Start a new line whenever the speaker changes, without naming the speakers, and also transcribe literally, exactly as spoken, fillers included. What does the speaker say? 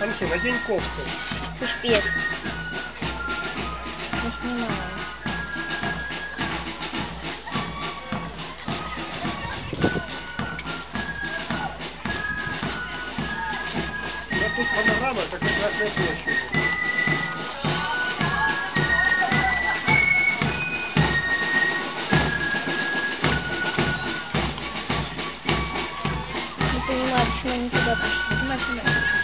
Анхи, надень кофту.
Пипец. Не снимаю.
Я тут панорама, так как раз на площади.
Не понимаю, почему они туда пошли. Снимай, снимай.